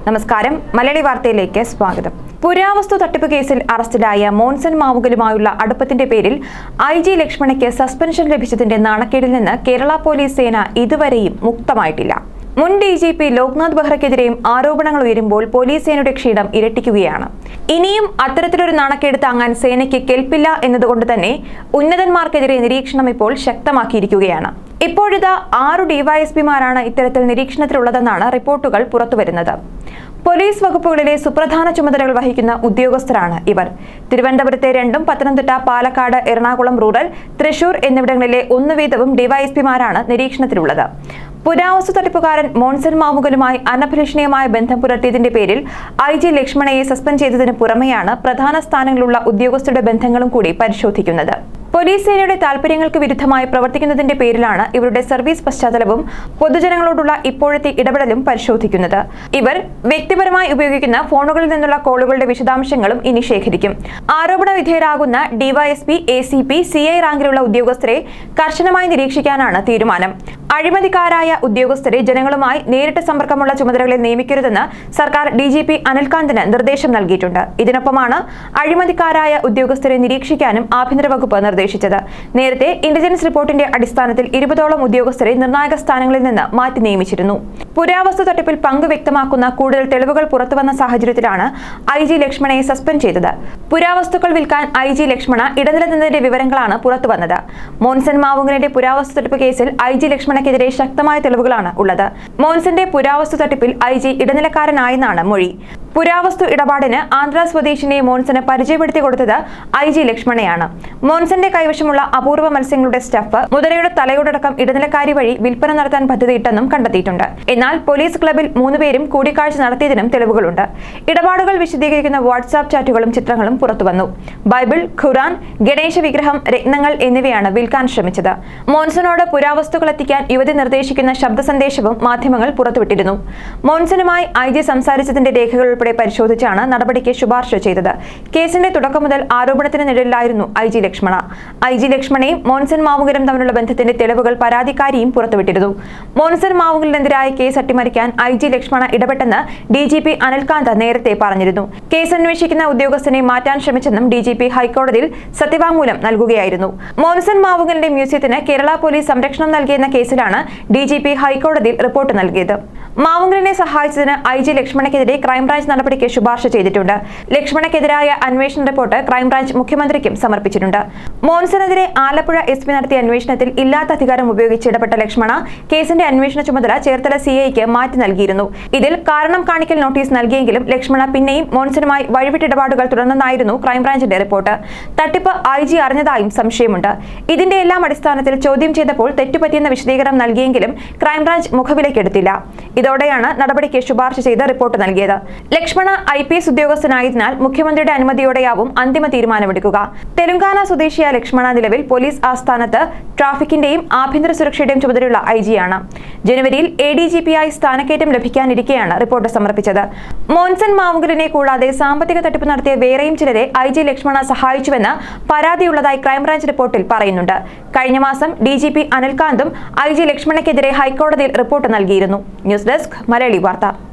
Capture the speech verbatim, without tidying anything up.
നമസ്കാരം, മലയാളി വാർത്തയിലേക്ക് സ്വാഗതം. പുരാവസ്തു തട്ടിപ്പ് കേസിൽ അറസ്റ്റിലായ മോൻസൺ മാവുങ്കലുമായുള്ള അടുപ്പത്തിന്റെ പേരിൽ ഐ ജി ലക്ഷ്മണയ്ക്ക് സസ്പെൻഷൻ ലഭിച്ചതിന്റെ നാണക്കേടിൽ നിന്ന് കേരള പോലീസ് സേന ഇതുവരെയും മുക്തമായിട്ടില്ല. മുൻ ഡി ജി പി ലോക്നാഥ് ബെഹ്റയ്ക്കെതിരെയും ആരോപണങ്ങൾ ഉയരുമ്പോൾ പോലീസ് സേനയുടെ ക്ഷീണം ഇരട്ടിക്കുകയാണ്. ഇനിയും അത്തരത്തിലൊരു നാണക്കേട് താങ്ങാൻ സേനയ്ക്ക് കെൽപ്പില്ല എന്നതുകൊണ്ട് തന്നെ ഉന്നതന്മാർക്കെതിരെ നിരീക്ഷണം ഇപ്പോൾ ശക്തമാക്കിയിരിക്കുകയാണ്. ഇപ്പോഴിതാ ആറു ഡിവൈഎസ്പിമാരാണ് ഇത്തരത്തിൽ നിരീക്ഷണത്തിലുള്ളതെന്നാണ് റിപ്പോർട്ടുകൾ പുറത്തുവരുന്നത്. പോലീസ് വകുപ്പുകളിലെ സുപ്രധാന ചുമതലകൾ വഹിക്കുന്ന ഉദ്യോഗസ്ഥരാണ് ഇവർ. തിരുവനന്തപുരത്തെ രണ്ടും പത്തനംതിട്ട, പാലക്കാട്, എറണാകുളം റൂറൽ, തൃശൂർ എന്നിവിടങ്ങളിലെ ഒന്നു വീതവും ഡിവൈഎസ്പിമാരാണ് നിരീക്ഷണത്തിലുള്ളത്. പുരാവസ്തു തട്ടിപ്പുകാരൻ മോൻസൺ മാവുങ്കലുമായി അനഭിലഷണീയമായ ബന്ധം പുലർത്തിയതിന്റെ പേരിൽ ഐ ജി ലക്ഷ്മണയെ സസ്പെൻഡ് ചെയ്തതിന് പുറമെയാണ് പ്രധാന സ്ഥാനങ്ങളിലുള്ള ഉദ്യോഗസ്ഥരുടെ ബന്ധങ്ങളും കൂടി പരിശോധിക്കുന്നത്. പോലീസ് സേനയുടെ താൽപര്യങ്ങൾക്ക് വിരുദ്ധമായി പ്രവർത്തിക്കുന്നതിന്റെ പേരിലാണ് ഇവരുടെ സർവീസ് പശ്ചാത്തലവും പൊതുജനങ്ങളോടുള്ള ഇപ്പോഴത്തെ ഇടപെടലും പരിശോധിക്കുന്നത്. ഇവർ വ്യക്തിപരമായി ഉപയോഗിക്കുന്ന ഫോണുകളിൽ നിന്നുള്ള കോളുകളുടെ വിശദാംശങ്ങളും ഇനി ശേഖരിക്കും. ആരോപണ വിധേയരാകുന്ന DYSP, A C P, C I റാങ്കിലുള്ള ഉദ്യോഗസ്ഥരെ കർശനമായി നിരീക്ഷിക്കാനാണ് തീരുമാനം. അഴിമതിക്കാരായ ഉദ്യോഗസ്ഥരെ ജനങ്ങളുമായി നേരിട്ട് സമ്പർക്കമുള്ള ചുമതലകളിൽ നിയമിക്കരുതെന്ന് സർക്കാർ ഡി ജി പി അനിൽകാന്തിന് നിർദ്ദേശം നൽകിയിട്ടുണ്ട്. ഇതിനൊപ്പമാണ് അഴിമതിക്കാരായ ഉദ്യോഗസ്ഥരെ നിരീക്ഷിക്കാനും ആഭ്യന്തര വകുപ്പ് നിർദ്ദേശിച്ചത്. നേരത്തെ ഇന്റലിജൻസ് റിപ്പോർട്ടിന്റെ അടിസ്ഥാനത്തിൽ ഇരുപതോളം ഉദ്യോഗസ്ഥരെ നിർണായക സ്ഥാനങ്ങളിൽ നിന്ന് മാറ്റി നിയമിച്ചിരുന്നു. പുരാവസ്തു തട്ടിപ്പിൽ പങ്ക് വ്യക്തമാക്കുന്ന കൂടുതൽ തെളിവുകൾ പുറത്തുവന്ന സാഹചര്യത്തിലാണ് ഐ ജി ലക്ഷ്മണയെ സസ്പെൻഡ് ചെയ്തത്. പുരാവസ്തുക്കൾ വിൽക്കാൻ ഐ ജി ലക്ഷ്മണ ഇടനിലനിന്നതിന്റെ വിവരങ്ങളാണ് പുറത്തുവന്നത്. മോൻസൺ മാവുങ്കലിന്റെ പുരാവസ്തു തട്ടിപ്പ് കേസിൽ ഐ ജി ലക്ഷ്മണയ്ക്കെതിരെ ശക്തമായ തെളിവുകളാണ് ഉള്ളത്. മോൻസന്റെ പുരാവസ്തു തട്ടിപ്പിൽ ഐ ജി ഇടനിലക്കാരനായെന്നാണ് മൊഴി. പുരാവസ്തു ഇടപാടിന് ആന്ധ്ര സ്വദേശിനെ മോൻസന് പരിചയപ്പെടുത്തി കൊടുത്തത് ഐ ജി ലക്ഷ്മണയാണ്. മോൻസന്റെ കൈവശമുള്ള അപൂർവ മത്സ്യങ്ങളുടെ സ്റ്റഫ് മുതലയുടെ തലയോടക്കം ഇടനിലക്കാരി വഴി വിൽപ്പന നടത്താൻ പദ്ധതിയിട്ടെന്നും കണ്ടെത്തിയിട്ടുണ്ട്. എന്നാൽ പോലീസ് ക്ലബിൽ മൂന്നുപേരും കൂടിക്കാഴ്ച നടത്തിയതിനും തെളിവുകളുണ്ട്. ഇടപാടുകൾ വിശദീകരിക്കുന്ന വാട്സാപ്പ് ചാറ്റുകളും ചിത്രങ്ങളും പുറത്തുവന്നു. ബൈബിൾ, ഖുറാൻ, ഗണേശ വിഗ്രഹം, രത്നങ്ങൾ എന്നിവയാണ് വിൽക്കാൻ ശ്രമിച്ചത്. മോൻസനോട് പുരാവസ്തുക്കൾ എത്തിക്കാൻ യുവതി നിർദ്ദേശിക്കുന്ന ശബ്ദ സന്ദേശവും മാധ്യമങ്ങൾ പുറത്തുവിട്ടിരുന്നു. മോൻസനുമായി ഐ ജി സംസാരിച്ചതിന്റെ രേഖകൾ ഉൾപ്പെടെ പരിശോധിച്ചാണ് നടപടിക്ക് ശുപാർശ ചെയ്തത്. കേസിന്റെ തുടക്കം മുതൽ ആരോപണത്തിന് നിഴലിലായിരുന്നു I G Lakshmana. I G ലക്ഷ്മണയും മോൻസൺ മാവുങ്കലും തമ്മിലുള്ള ബന്ധത്തിന്റെ തെളിവുകൾ പരാതിക്കാരിയും പുറത്തുവിട്ടിരുന്നു. മോൻസൺ മാവുങ്കലിനെതിരായ കേസ് അട്ടിമറിക്കാൻ ഐ ജി ലക്ഷ്മണ ഇടപെട്ടെന്ന് ഡി ജി പി അനിൽകാന്ത് നേരത്തെ പറഞ്ഞിരുന്നു. കേസ് അന്വേഷിക്കുന്ന ഉദ്യോഗസ്ഥനെ മാറ്റാൻ ശ്രമിച്ചെന്നും ഡി ജി പി ഹൈക്കോടതിയിൽ സത്യവാങ്മൂലം നൽകുകയായിരുന്നു. മോൻസൺ മാവുങ്കലിന്റെ മ്യൂസിയത്തിന് കേരള പോലീസ് സംരക്ഷണം നൽകിയെന്ന കേസിലാണ് ഡി ജി പി ഹൈക്കോടതിയിൽ റിപ്പോർട്ട് നൽകിയത്. മാവുങ്കലിനെ സഹായിച്ചതിന് ഐ ജി ലക്ഷ്മണയ്ക്കെതിരെ ക്രൈംബ്രാഞ്ച് നടപടിക്ക് ശുപാർശ ചെയ്തിട്ടുണ്ട്. ലക്ഷ്മണയ്ക്കെതിരായ അന്വേഷണ റിപ്പോർട്ട് ക്രൈംബ്രാഞ്ച് മുഖ്യമന്ത്രിക്കും സമർപ്പിച്ചിട്ടുണ്ട്. മോൻസനെതിരെ ആലപ്പുഴ എസ് പി നടത്തിയ അന്വേഷണത്തിൽ ഇല്ലാത്ത അധികാരം ഉപയോഗിച്ച് ഇടപെട്ട ലക്ഷ്മണ കേസിന്റെ അന്വേഷണ ചുമതല ചേർത്തല സി ഐക്ക് മാറ്റി നൽകിയിരുന്നു. ഇതിൽ കാരണം കാണിക്കൽ നോട്ടീസ് നൽകിയെങ്കിലും ലക്ഷ്മണ പിന്നെയും മോൻസനുമായി വഴിവിട്ടിടപാടുകൾ തുടർന്നെന്നായിരുന്നു ക്രൈംബ്രാഞ്ചിന്റെ റിപ്പോർട്ട്. തട്ടിപ്പ് ഐ ജി അറിഞ്ഞതായും സംശയമുണ്ട്. ഇതിന്റെ എല്ലാം അടിസ്ഥാനത്തിൽ ചോദ്യം ചെയ്തപ്പോൾ തെറ്റുപറ്റിയെന്ന വിശദീകരണം നൽകിയെങ്കിലും ക്രൈംബ്രാഞ്ച് മുഖവിലേക്കെടുത്തില്ല. ഇതോടെയാണ് നടപടിക്ക് ശുപാർശ ചെയ്ത് റിപ്പോർട്ട് നൽകിയത്. ലക്ഷ്മണ ഐ പി എസ് ഉദ്യോഗസ്ഥനായതിനാൽ മുഖ്യമന്ത്രിയുടെ അനുമതിയോടെയാവും അന്തിമ തീരുമാനമെടുക്കുക. തെലങ്കാന സ്വദേശിയായ ലക്ഷ്മണ നിലവിൽ പോലീസ് ആസ്ഥാനത്ത് ട്രാഫിക്കിന്റെയും ആഭ്യന്തര സുരക്ഷയുടെയും ചുമതലയുള്ള ഐ ജിയാണ്. ജനുവരിയിൽ എ ഡി ജി പി ആയി സ്ഥാനക്കയറ്റം ലഭിക്കാനിരിക്കെയാണ് റിപ്പോർട്ട് സമർപ്പിച്ചത്. മോൻസൺ മാവുങ്കലിനെ കൂടാതെ സാമ്പത്തിക തട്ടിപ്പ് നടത്തിയ വേറെയും ചിലരെ ഐ ജി ലക്ഷ്മണ സഹായിച്ചുവെന്ന് പരാതിയുള്ളതായി ക്രൈംബ്രാഞ്ച് റിപ്പോർട്ടിൽ പറയുന്നുണ്ട്. കഴിഞ്ഞ മാസം ഡി ജി പി അനിൽകാന്തും ഐ ജി ലക്ഷ്മണയ്ക്കെതിരെ ഹൈക്കോടതിയിൽ റിപ്പോർട്ട് നൽകിയിരുന്നു. ന്യൂസ് ഡെസ്ക്, മലയാളി വാർത്ത.